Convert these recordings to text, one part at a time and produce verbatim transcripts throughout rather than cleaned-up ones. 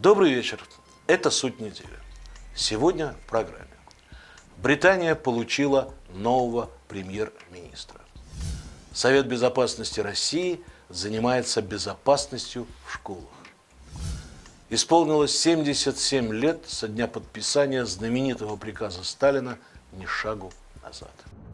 Добрый вечер. Это «Суть недели». Сегодня в программе. Британия получила нового премьер-министра. Совет безопасности России занимается безопасностью в школах. Исполнилось семьдесят семь лет со дня подписания знаменитого приказа Сталина «Ни шагу назад».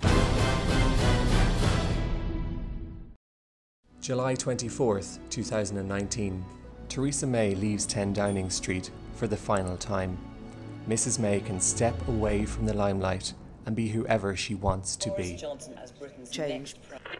July twenty-fourth, two thousand nineteen. Theresa May leaves ten Downing Street for the final time. Missus May can step away from the limelight and be whoever she wants to be. Change.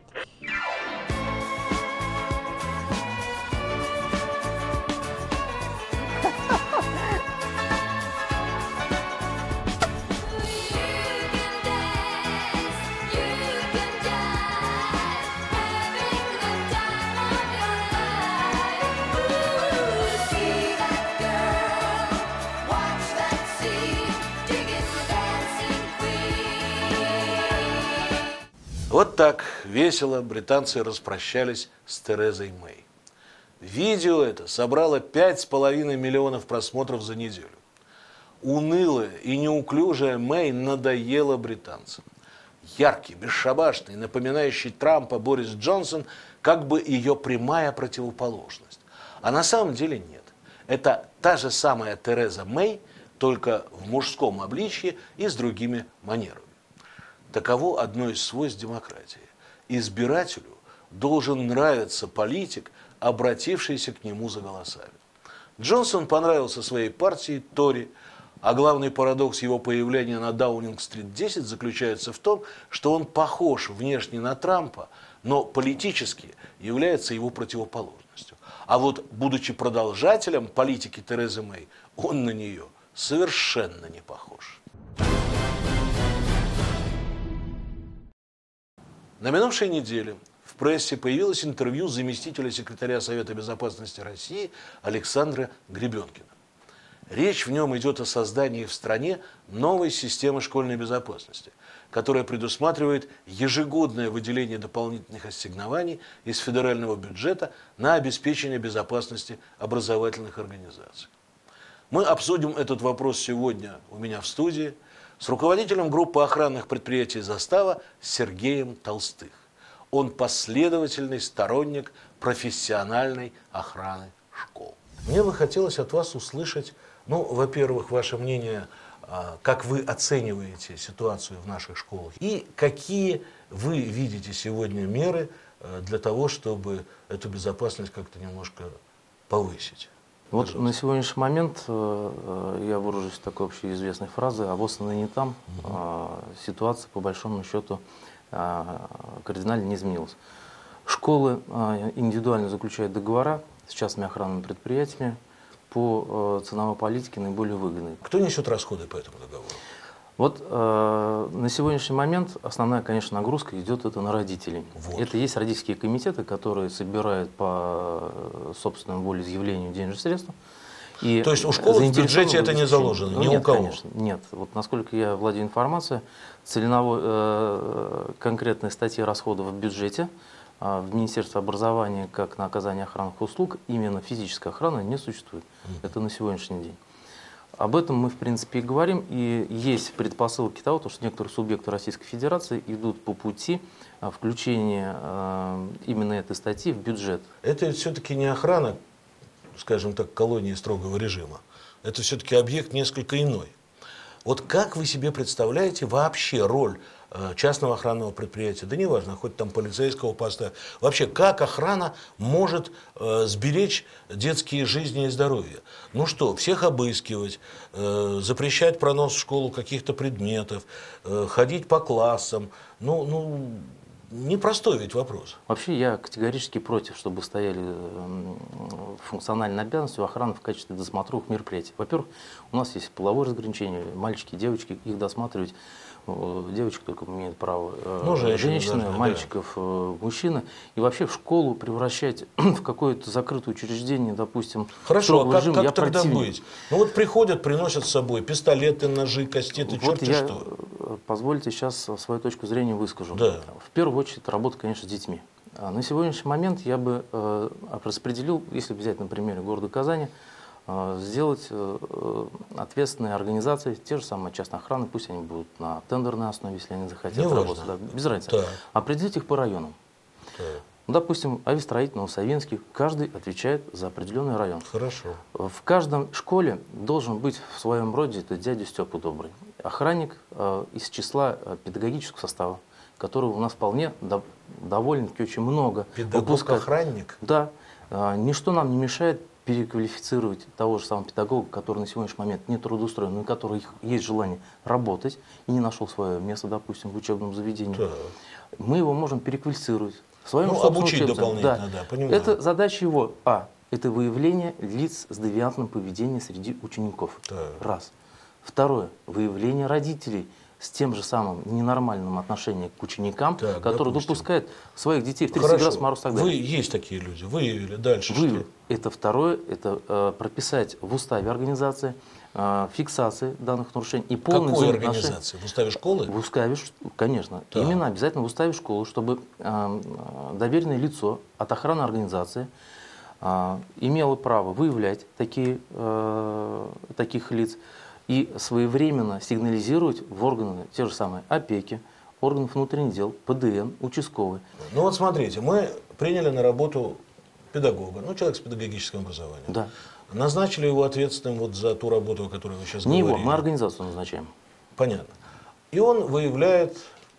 Вот так весело британцы распрощались с Терезой Мэй. Видео это собрало пять с половиной миллионов просмотров за неделю. Унылая и неуклюжая Мэй надоела британцам. Яркий, бесшабашный, напоминающий Трампа Борис Джонсон как бы ее прямая противоположность. А на самом деле нет. Это та же самая Тереза Мэй, только в мужском обличье и с другими манерами. Таково одно из свойств демократии. Избирателю должен нравиться политик, обратившийся к нему за голосами. Джонсон понравился своей партии Тори, а главный парадокс его появления на Даунинг-стрит десять заключается в том, что он похож внешне на Трампа, но политически является его противоположностью. А вот, будучи продолжателем политики Терезы Мэй, он на нее совершенно не похож. На минувшей неделе в прессе появилось интервью заместителя секретаря Совета безопасности России Александра Гребенкина. Речь в нем идет о создании в стране новой системы школьной безопасности, которая предусматривает ежегодное выделение дополнительных ассигнований из федерального бюджета на обеспечение безопасности образовательных организаций. Мы обсудим этот вопрос сегодня у меня в студии с руководителем группы охранных предприятий «Застава» Сергеем Толстых. Он последовательный сторонник профессиональной охраны школ. Мне бы хотелось от вас услышать, ну, во-первых, ваше мнение, как вы оцениваете ситуацию в наших школах и какие вы видите сегодня меры для того, чтобы эту безопасность как-то немножко повысить. Вот Пожалуйста. На сегодняшний момент э, я выражусь такой общеизвестной фразой «а вот она не там». Угу. Э, ситуация, по большому счету, э, кардинально не изменилась. Школы э, индивидуально заключают договора с частными охранными предприятиями по э, ценовой политике наиболее выгодной. Кто несет расходы по этому договору? Вот э, на сегодняшний момент основная, конечно, нагрузка идет это на родителей. Вот. Это есть родительские комитеты, которые собирают по собственному волеизъявлению денежные средства. И то есть у школы в бюджете это не заложено, ни нет, у кого? Конечно, нет. Вот насколько я владею информацией, целеновой, э, конкретной статьи расходов в бюджете э, в Министерстве образования как на оказание охранных услуг именно физической охраны не существует. Mm-hmm. Это на сегодняшний день. Об этом мы, в принципе, и говорим, и есть предпосылки того, что некоторые субъекты Российской Федерации идут по пути включения э, именно этой статьи в бюджет. Это все-таки не охрана, скажем так, колонии строгого режима. Это все-таки объект несколько иной. Вот как вы себе представляете вообще роль э, частного охранного предприятия, да неважно, хоть там полицейского поста, вообще как охрана может э, сберечь детские жизни и здоровье? Ну что, всех обыскивать, э, запрещать пронос в школу каких-то предметов, э, ходить по классам, ну, ну, непростой ведь вопрос. Вообще я категорически против, чтобы стояли функциональные обязанности у охраны в качестве досмотровых мероприятий. Во-первых, у нас есть половое разграничение, мальчики, девочки, их досматривать. Девочек только имеют право, ну, женщины, женщины должны, мальчиков, да. Мужчины. И вообще в школу превращать в какое-то закрытое учреждение, допустим. Хорошо, а как, режим, как я тогда противник. быть? Ну вот приходят, приносят с собой пистолеты, ножи, кастеты, вот черти я, что. Позвольте сейчас свою точку зрения выскажу. Да. В первую очередь работа, конечно, с детьми. На сегодняшний момент я бы распределил, если взять на примере города Казани, э, сделать э, э, ответственные организации, те же самые частные охраны, пусть они будут на тендерной основе, если они захотят Не работать, важно. да, без разницы. Так. Определить их по районам. Так. Допустим, авиастроительный, Савинский, каждый отвечает за определенный район. Хорошо. В каждом школе должен быть в своем роде это дядя Степа добрый. Охранник э, из числа э, педагогического состава, которого у нас вполне до, довольно-таки очень много. Педагог-охранник? Да. Э, ничто нам не мешает переквалифицировать того же самого педагога, который на сегодняшний момент не трудоустроен, но у которого есть желание работать и не нашел свое место, допустим, в учебном заведении. Так. Мы его можем переквалифицировать. В своем Ну, собственном обучить учебном. дополнительно, да, понимаю. Это задача его, а, это выявление лиц с девиантным поведением среди учеников. Так. Раз. Второе, выявление родителей с тем же самым ненормальным отношением к ученикам, Так, которые допустим. допускают своих детей в тридцать Хорошо. градусов мороз и так далее. Вы есть такие люди, выявили. Дальше Выявили. что? Это второе, это э, прописать в уставе организации э, фиксации данных нарушений и полное Какой взаимоотношение- организации? В уставе школы? В уставе, ш- конечно. Так. Именно обязательно в уставе школы, чтобы э, э, доверенное лицо от охраны организации э, имело право выявлять такие, э, таких лиц и своевременно сигнализировать в органы, те же самые опеки, органов внутренних дел, Пэ Дэ Эн, участковые. Ну вот смотрите, мы приняли на работу педагога, ну человек с педагогическим образованием. Да. Назначили его ответственным вот за ту работу, о которой вы сейчас Не говорили. его, мы организацию назначаем. Понятно. И он выявляет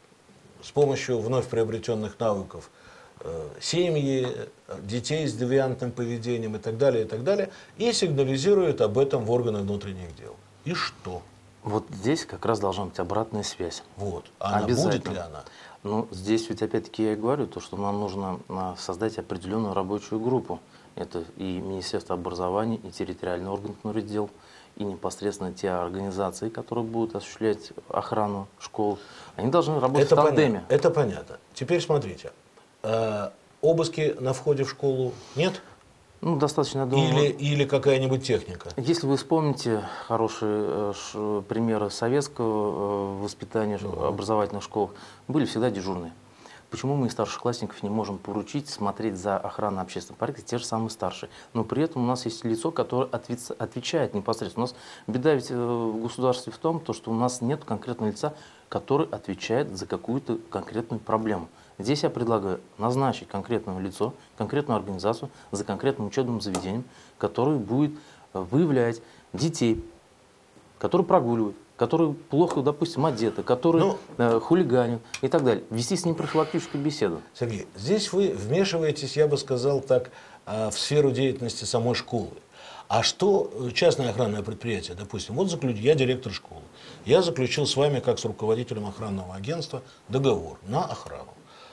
с помощью вновь приобретенных навыков э, семьи, детей с девиантным поведением и так далее, и так далее, и сигнализирует об этом в органы внутренних дел. И что? Вот здесь как раз должна быть обратная связь. Вот. А она Обязательно. будет ли она? Ну, здесь ведь опять-таки я и говорю, то, что нам нужно а, создать определенную рабочую группу. Это и Министерство образования, и территориальный орган внутренних дел, и непосредственно те организации, которые будут осуществлять охрану школ. Они должны работать Это в тандеме. понятно. Это понятно. Теперь смотрите. Э, обыски на входе в школу нет? Ну, достаточно, я думаю, Или, или какая-нибудь техника? если вы вспомните хорошие э, ш- примеры советского э, воспитания ш- образовательных школ, были всегда дежурные. Почему мы из старшеклассников не можем поручить смотреть за охраной общественного порядка, те же самые старшие? Но при этом у нас есть лицо, которое ответ- отвечает непосредственно. У нас беда ведь э, в государстве в том, то, что у нас нет конкретного лица, который отвечает за какую-то конкретную проблему. Здесь я предлагаю назначить конкретное лицо, конкретную организацию за конкретным учебным заведением, который будет выявлять детей, которые прогуливают, которые плохо, допустим, одеты, которые Ну, э, хулиганят и так далее. Вести с ним профилактическую беседу. Сергей, здесь вы вмешиваетесь, я бы сказал так, э, в сферу деятельности самой школы. А что частное охранное предприятие, допустим, вот заключ... я директор школы, я заключил с вами, как с руководителем охранного агентства, договор на охрану.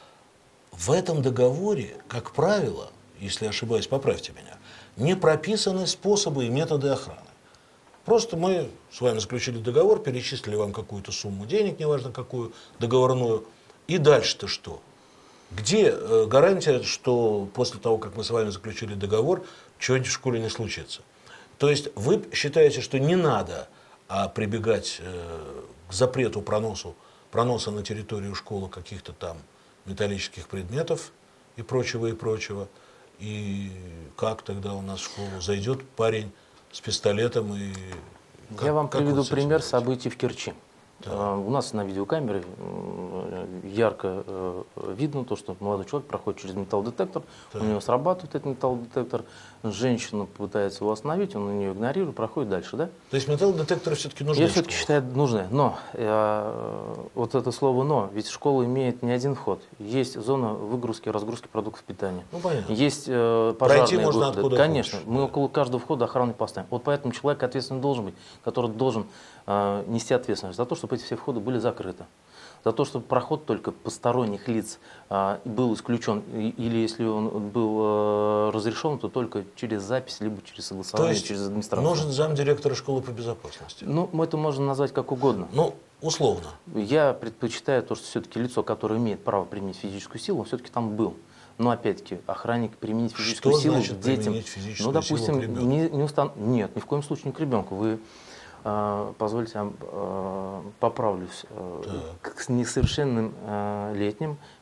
В этом договоре, как правило, если ошибаюсь, поправьте меня, не прописаны способы и методы охраны. Просто мы с вами заключили договор, перечислили вам какую-то сумму денег, неважно какую, договорную, и дальше-то что? Где э, гарантия, что после того, как мы с вами заключили договор, что-нибудь в школе не случится? То есть вы считаете, что не надо а, прибегать э, к запрету проносу, проноса на территорию школы каких-то там металлических предметов и прочего, и прочего. И как тогда у нас в школу зайдет парень с пистолетом и... Как, Я вам как приведу вот с этим пример быть? событий в Керчи. Э, У нас на видеокамере э, ярко э, видно то, что молодой человек проходит через металлодетектор, Так. у него срабатывает этот металлодетектор, женщина пытается его остановить, он ее игнорирует, проходит дальше, да? То есть металлодетекторы все-таки нужны Я в все-таки школах? считаю нужны, но э, вот это слово «но», ведь школа имеет не один вход. Есть зона выгрузки, разгрузки продуктов питания. Ну, понятно. Есть э, пожарные можно выходы. откуда Конечно, хочешь, мы да. около каждого входа охраны поставим. Вот поэтому человек ответственный должен быть, который должен э, нести ответственность за то, чтобы эти все входы были закрыты. За то, чтобы проход только посторонних лиц э, был исключен, и- или если он был э, разрешен, то только через запись, либо через То согласование, есть через администрацию. нужен замдиректора школы по безопасности? Ну, это можно назвать как угодно. Ну, условно. Я предпочитаю то, что все-таки лицо, которое имеет право применить физическую силу, он все-таки там был. Но опять-таки, охранник применить физическую Что силу значит к детям. применить физическую Ну, допустим, силу к ребенку? не, не устан... Нет, ни в коем случае не к ребенку. Вы э, позвольте, я э, поправлюсь. Э, к несовершенным э, летним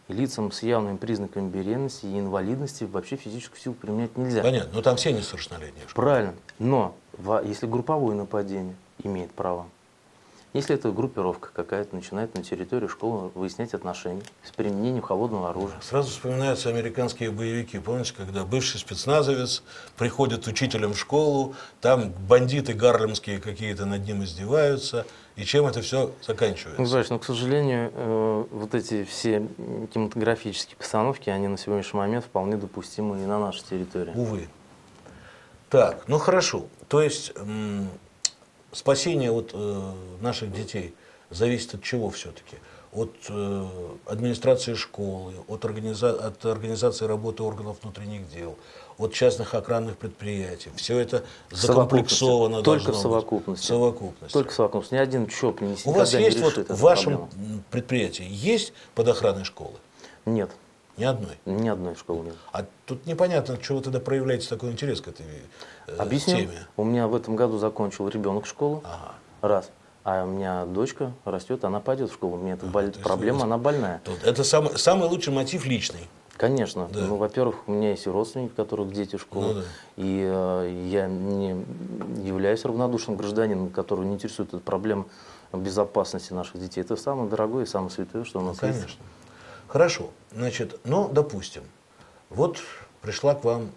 И лицам с явными признаками беременности и инвалидности вообще физическую силу применять нельзя. Понятно, но там все несовершеннолетние. Правильно. Но во- если групповое нападение имеет право, если это группировка какая-то начинает на территории школы выяснять отношения с применением холодного оружия. Сразу вспоминаются американские боевики. Помните, когда бывший спецназовец приходит учителем в школу, там бандиты гарлемские какие-то над ним издеваются, и чем это все заканчивается? Ну, знаешь, но, к сожалению, э, вот эти все кинематографические постановки, они на сегодняшний момент вполне допустимы и на нашей территории. Увы. Так, ну хорошо. То есть м, спасение вот, э, наших детей зависит от чего все-таки? От э, администрации школы, от, организа от организации работы органов внутренних дел, от частных охранных предприятий. Все это закомплексовано Только должно в совокупности. быть. В совокупности. Только в совокупности. Ни один ЧОП не У вас никогда есть не вот решит в эту вашем проблему. предприятии есть под охраной школы? Нет, Ни одной. ни одной школы нет. А тут непонятно, чего вы тогда проявляете такой интерес к этой э, Объясню. теме. У меня в этом году закончил ребенок школу. Ага. Раз. А у меня дочка растет, она пойдет в школу. У меня эта боль- то есть проблема, вы- она больная. Тут это самый, самый лучший мотив личный. Конечно. Да. Ну, во-первых, у меня есть и родственники, у которых дети в школу. Ну да. И э, я не являюсь равнодушным гражданином, которого не интересует эта проблема безопасности наших детей. Это самое дорогое и самое святое, что у нас Ну, есть. конечно. Хорошо. Значит, ну, допустим, вот пришла к вам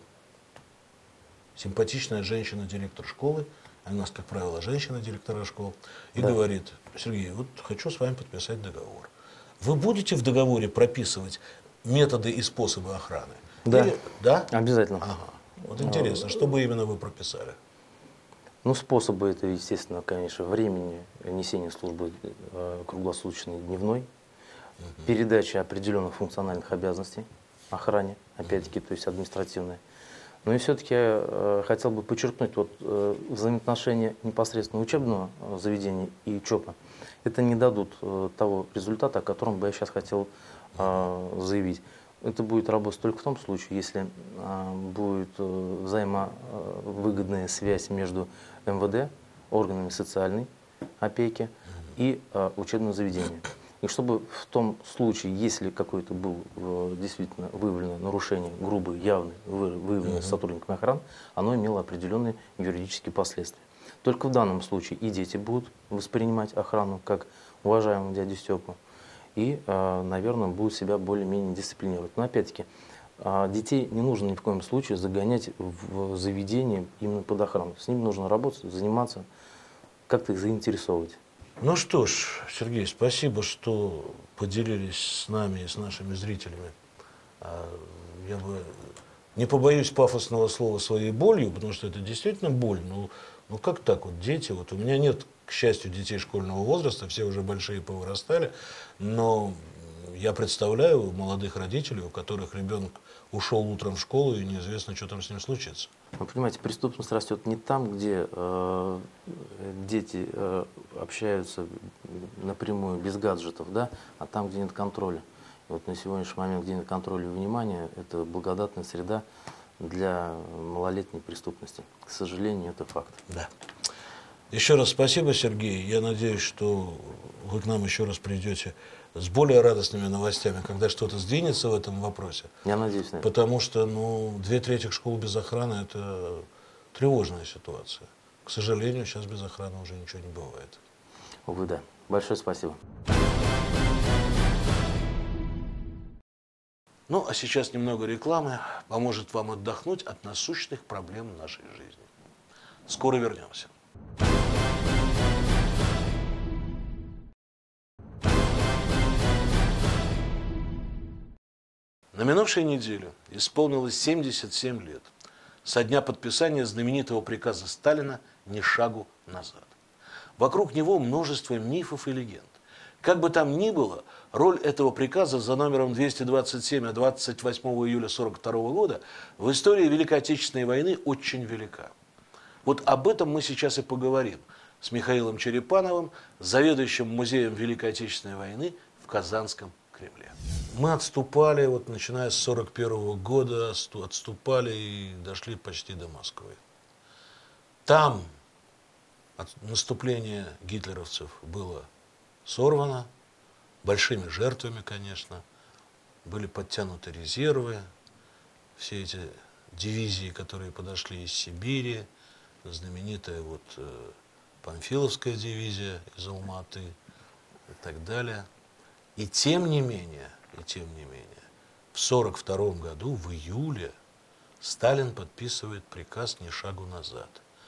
симпатичная женщина-директор школы, а у нас, как правило, женщина-директора школ, и Да. говорит: Сергей, вот хочу с вами подписать договор. Вы будете в договоре прописывать методы и способы охраны? Да. Или- да? Обязательно. Ага. Вот интересно, что бы именно вы прописали? Ну, способы это, естественно, конечно, времени несения службы э, круглосуточной, дневной, передача определенных функциональных обязанностей охране, опять-таки, то есть административной. Но и все-таки э, хотел бы подчеркнуть вот, э, взаимоотношения непосредственно учебного э, заведения и ЧОПа. Это не дадут э, того результата, о котором бы я сейчас хотел э, заявить. Это будет работать только в том случае, если э, будет э, взаимовыгодная связь между эм вэ дэ, органами социальной опеки и э, учебным заведением. И чтобы в том случае, если какое-то было э, действительно выявлено нарушение, грубое, явное, вы- выявлено Мгм. сотрудниками охраны, оно имело определенные юридические последствия. Только в данном случае и дети будут воспринимать охрану как уважаемого дядю Степу, и, э, наверное, будут себя более-менее дисциплинировать. Но опять-таки, э, детей не нужно ни в коем случае загонять в заведение именно под охрану. С ними нужно работать, заниматься, как-то их заинтересовывать. Ну что ж, Сергей, спасибо, что поделились с нами и с нашими зрителями. А, Я бы не побоюсь пафосного слова своей болью, потому что это действительно боль. Ну, ну как так вот, дети, вот у меня нет, к счастью, детей школьного возраста, все уже большие повырастали, но я представляю молодых родителей, у которых ребенок ушел утром в школу и неизвестно, что там с ним случится. Вы понимаете, преступность растет не там, где э, дети э, общаются напрямую, без гаджетов, да, а там, где нет контроля. И вот на сегодняшний момент, где нет контроля и внимания, это благодатная среда для малолетней преступности. К сожалению, это факт. Да. Еще раз спасибо, Сергей. Я надеюсь, что вы к нам еще раз придете с более радостными новостями, когда что-то сдвинется в этом вопросе. Я надеюсь на это. Потому что, ну, две трети школ без охраны – это тревожная ситуация. К сожалению, сейчас без охраны уже ничего не бывает. Увы, да. Большое спасибо. Ну, а сейчас немного рекламы поможет вам отдохнуть от насущных проблем нашей жизни. Скоро вернемся. На минувшей неделе исполнилось семьдесят семь лет со дня подписания знаменитого приказа Сталина «Ни шагу назад». Вокруг него множество мифов и легенд. Как бы там ни было, роль этого приказа за номером двести двадцать семь от двадцать восьмого июля тысяча девятьсот сорок второго года в истории Великой Отечественной войны очень велика. Вот об этом мы сейчас и поговорим с Михаилом Черепановым, заведующим музеем Великой Отечественной войны в Казанском Кремле. Мы отступали, вот начиная с сорок первого года, отступали и дошли почти до Москвы. Там наступление гитлеровцев было сорвано, большими жертвами, конечно. были подтянуты резервы, все эти дивизии, которые подошли из Сибири, знаменитая вот э, Панфиловская дивизия из Алма-Аты и так далее. И тем не менее, и тем не менее, в сорок втором году, в июле, Сталин подписывает приказ «Ни шагу назад»,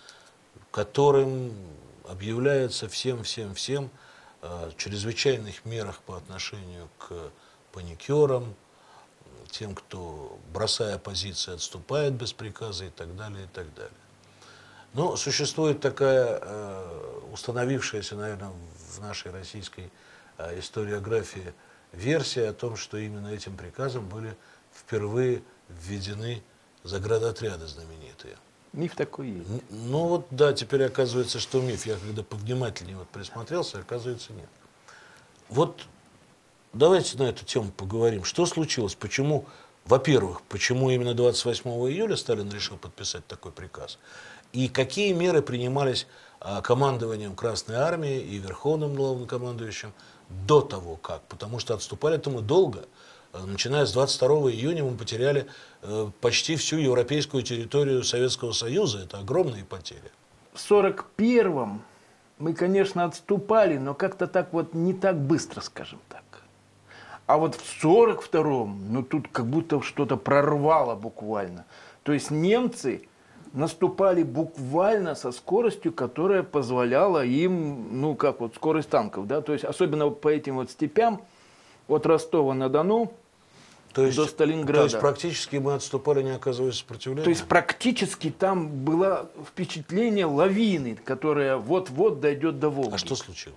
которым объявляется всем-всем-всем о чрезвычайных мерах по отношению к паникерам, тем, кто, бросая позиции, отступает без приказа и так далее, и так далее. Но существует такая э, установившаяся, наверное, в нашей российской э, историографии версия о том, что именно этим приказом были впервые введены заградотряды знаменитые. Миф такой есть. Ну вот да, теперь оказывается, что миф. Я когда повнимательнее вот присмотрелся, оказывается, нет. Вот давайте на эту тему поговорим. Что случилось? Почему, во-первых, почему именно двадцать восьмого июля Сталин решил подписать такой приказ? И какие меры принимались а, командованием Красной Армии и Верховным главнокомандующим до того как? Потому что отступали-то мы долго. Начиная с двадцать второго июня мы потеряли э, почти всю европейскую территорию Советского Союза. Это огромные потери. В сорок первом мы, конечно, отступали, но как-то так вот не так быстро, скажем так. А вот в сорок втором, ну тут как будто что-то прорвало буквально. То есть немцы наступали буквально со скоростью, которая позволяла им, ну как вот скорость танков, да, то есть особенно по этим вот степям от Ростова-на-Дону То есть, до Сталинграда. То есть практически мы отступали, не оказывая сопротивления? То есть практически там было впечатление лавины, которая вот-вот дойдет до Волги. А что случилось?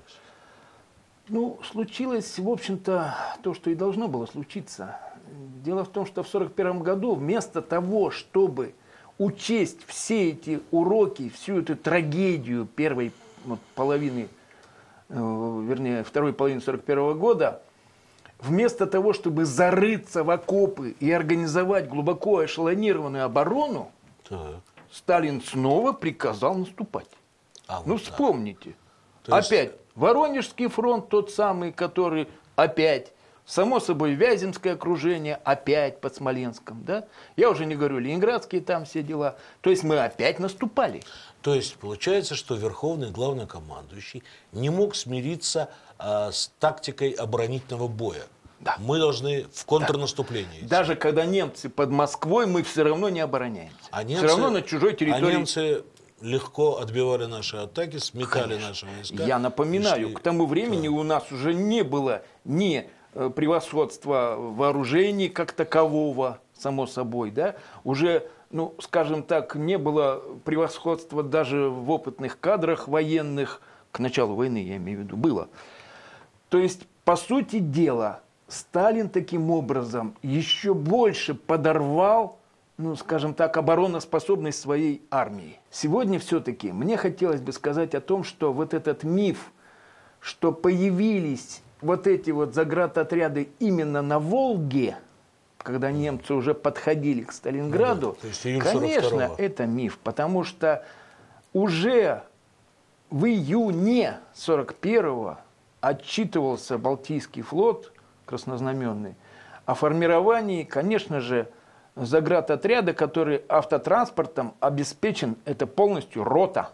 Ну, случилось, в общем-то, то, что и должно было случиться. Дело в том, что в сорок первом году вместо того, чтобы учесть все эти уроки, всю эту трагедию первой вот, половины, э, вернее, второй половины сорок первого года, вместо того, чтобы зарыться в окопы и организовать глубоко эшелонированную оборону, Так. Сталин снова приказал наступать. А, вот ну, так. вспомните. То есть- Опять Воронежский фронт, тот самый, который опять, само собой, Вяземское окружение, опять под Смоленском. Да? Я уже не говорю, Ленинградские там все дела. То есть мы опять наступали. То есть получается, что Верховный главнокомандующий не мог смириться а, с тактикой оборонительного боя. Да. Мы должны в контрнаступление идти. Даже когда немцы под Москвой, мы все равно не обороняемся. А все равно на чужой территории. А немцы легко отбивали наши атаки, сметали Конечно. наши войска. Я напоминаю, и шли- к тому времени Да. у нас уже не было ни э, превосходства вооружений как такового, само собой, да, уже, ну, скажем так, не было превосходства даже в опытных кадрах военных, к началу войны, я имею в виду, было. То есть, по сути дела, Сталин таким образом еще больше подорвал, ну, скажем так, обороноспособность своей армии. Сегодня все-таки мне хотелось бы сказать о том, что вот этот миф, что появились вот эти вот заградотряды именно на Волге, когда немцы уже подходили к Сталинграду, Ну да, то есть июль сорок конечно, второго. это миф, потому что уже в июне сорок первого отчитывался Балтийский флот краснознаменный о формировании, конечно же, заградотряда, который автотранспортом обеспечен, это полностью рота.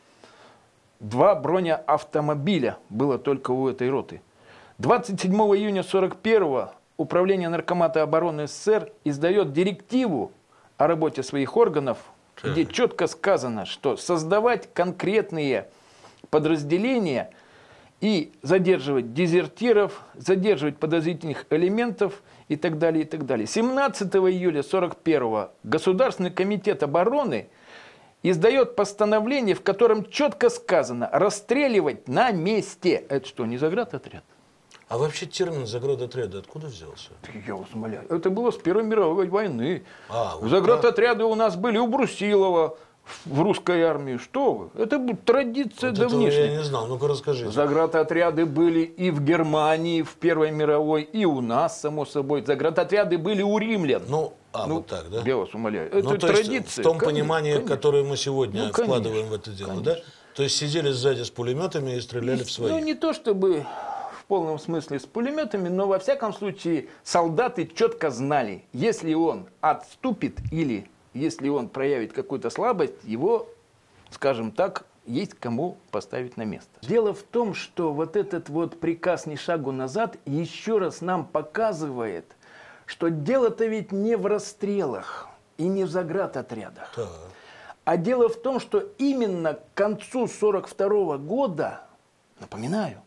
Два бронеавтомобиля было только у этой роты. двадцать седьмого июня сорок первого Управление Наркомата обороны СССР издает директиву о работе своих органов, Так. где четко сказано, что создавать конкретные подразделения и задерживать дезертиров, задерживать подозрительных элементов и так далее, и так далее. семнадцатого июля сорок первого Государственный комитет обороны издает постановление, в котором четко сказано расстреливать на месте. Это что, не заградотряд? А вообще термин заградотряда откуда взялся? Я вас умоляю. Это было с Первой мировой войны. А, вот Заградотряды у нас были у Брусилова в русской армии. Что вы? Это будет традиция Вот этого давнишняя. я не знал. Ну-ка расскажите. Заградотряды были и в Германии в Первой мировой, и у нас, само собой. Заградотряды были у римлян. Ну, а, Ну, вот так, да? Я вас умоляю. Это Ну, то есть традиция. в том Конечно, понимании, конечно. которое мы сегодня Ну, конечно, вкладываем в это дело, да? конечно. То есть сидели сзади с пулеметами и стреляли в своих. Ну, не то чтобы в полном смысле с пулеметами, но во всяком случае солдаты четко знали, если он отступит или если он проявит какую-то слабость, его, скажем так, есть кому поставить на место. Дело в том, что вот этот вот приказ «Ни шагу назад» еще раз нам показывает, что дело-то ведь не в расстрелах и не в заградотрядах. Так. А дело в том, что именно к концу сорок второго года, напоминаю,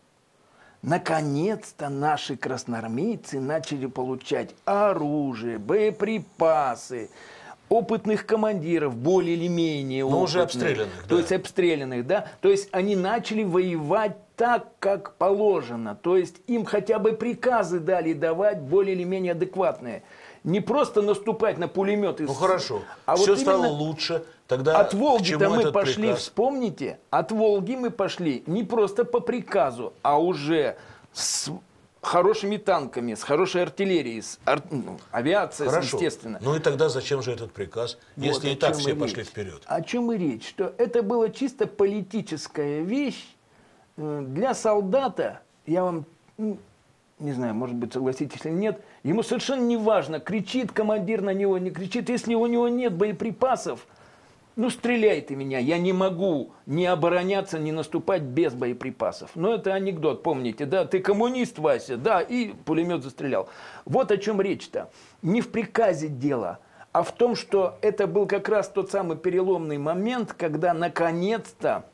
наконец-то наши красноармейцы начали получать оружие, боеприпасы, опытных командиров, более или менее опытных. Но уже обстрелянных, То да. есть обстрелянных, да. То есть они начали воевать так, как положено. То есть им хотя бы приказы дали давать более или менее адекватные. Не просто наступать на пулеметы. Ну хорошо, а все вот стало именно лучше. Тогда от к Волги-то чему мы этот пошли, приказ? вспомните, от Волги мы пошли не просто по приказу, а уже с хорошими танками, с хорошей артиллерией, с ар... ну, авиацией, Хорошо. естественно. Ну и тогда зачем же этот приказ, Вот если о и так чем все и пошли речь. вперед? О чем и речь? Что это была чисто политическая вещь э, для солдата. Я вам, ну, не знаю, может быть, согласитесь или нет, ему совершенно не важно, кричит командир на него, не кричит. Если у него нет боеприпасов, ну, стреляй ты меня, я не могу ни обороняться, ни наступать без боеприпасов. Но это анекдот, помните, да? Ты коммунист, Вася, да, и пулемет застрелял. Вот о чем речь-то. Не в приказе дело, а в том, что это был как раз тот самый переломный момент, когда наконец-то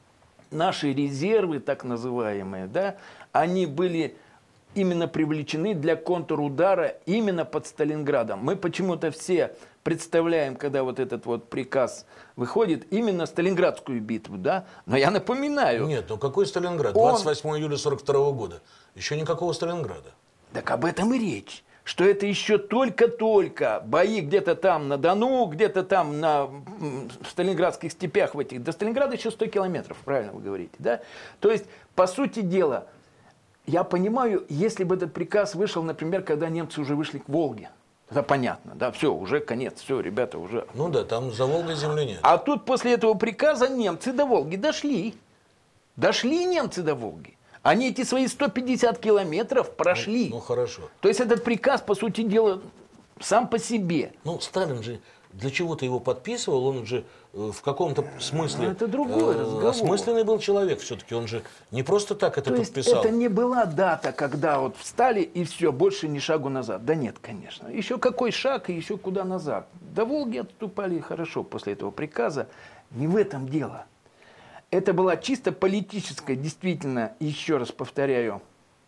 наши резервы, так называемые, да, они были именно привлечены для контрудара именно под Сталинградом. Мы почему-то все представляем, когда вот этот вот приказ выходит, именно Сталинградскую битву, да? Но я напоминаю. Нет, ну какой Сталинград? Он- двадцать восьмого июля сорок второго года. Еще никакого Сталинграда. Так об этом и речь. Что это еще только-только бои где-то там на Дону, где-то там на м, в Сталинградских степях в этих. До Сталинграда еще сто километров, правильно вы говорите, да? То есть, по сути дела, я понимаю, если бы этот приказ вышел, например, когда немцы уже вышли к Волге. Это понятно, да, все, уже конец, все, ребята, уже. Ну да, там за Волгой земли нет. А тут после этого приказа немцы до Волги дошли. Дошли немцы до Волги. Они эти свои сто пятьдесят километров прошли. Ну хорошо. То есть этот приказ, по сути дела, сам по себе. Ну Сталин же для чего-то его подписывал, он же э, в каком-то смысле Ну, это другой э, разговор. осмысленный был человек все-таки, он же не просто так это То есть подписал. это не была дата, когда вот встали и все, больше ни шагу назад. Да нет, конечно. Еще какой шаг и еще куда назад. До Волги отступали хорошо после этого приказа. Не в этом дело. Это была чисто политическая, действительно, еще раз повторяю,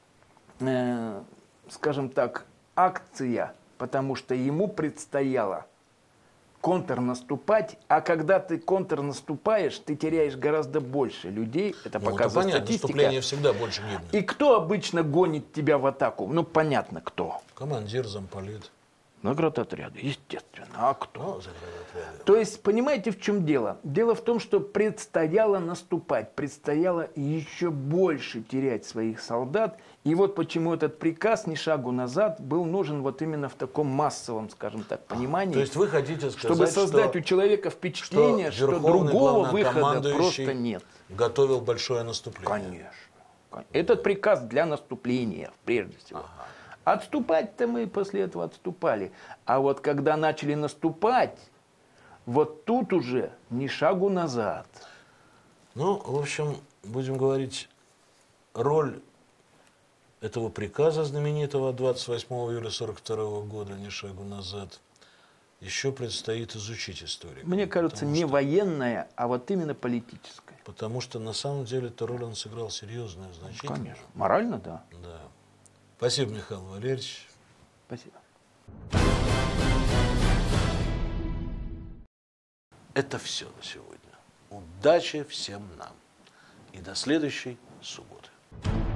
э, скажем так, акция, потому что ему предстояло контрнаступать, а когда ты контрнаступаешь, ты теряешь гораздо больше людей, это Ну, это показывает понятно, статистика. наступление всегда больше гибнет. И кто обычно гонит тебя в атаку? Ну, понятно, кто. Командир, замполит. Наградотряды, естественно. А кто? Ну, заградотряды. То есть, понимаете, в чем дело? Дело в том, что предстояло наступать, предстояло еще больше терять своих солдат. И вот почему этот приказ «Ни шагу назад» был нужен вот именно в таком массовом, скажем так, понимании. То есть вы хотите сказать, чтобы создать что, у человека впечатление, что, Верховный другого выхода главнокомандующий просто нет. готовил большое наступление? Конечно. Этот приказ для наступления, прежде всего. Ага. Отступать-то мы после этого отступали. А вот когда начали наступать, вот тут уже ни шагу назад. Ну, в общем, будем говорить, роль этого приказа знаменитого двадцать восьмого июля сорок второго года, ни шагу назад, еще предстоит изучить историю. Мне кажется, не военная, а вот именно политическая. Потому что на самом деле эту роль он сыграл серьезную, значительную. Конечно. Морально, да. Да. Спасибо, Михаил Валерьевич. Спасибо. Это все на сегодня. Удачи всем нам. И до следующей субботы.